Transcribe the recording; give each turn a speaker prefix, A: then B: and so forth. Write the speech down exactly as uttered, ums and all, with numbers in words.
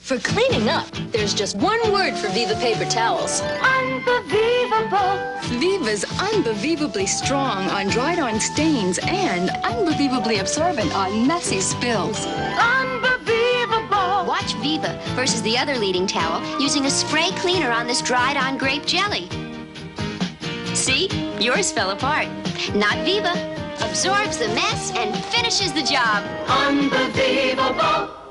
A: For cleaning up, there's just one word for VIVA Paper Towels.
B: UnbeVIVAble.
A: Viva's unbelievably strong on dried-on stains and unbelievably absorbent on messy spills.
B: UnbeVIVAble.
C: Watch Viva versus the other leading towel using a spray cleaner on this dried-on grape jelly. See? Yours fell apart. Not Viva. Absorbs the mess and finishes the job.
B: UnbeVIVAble.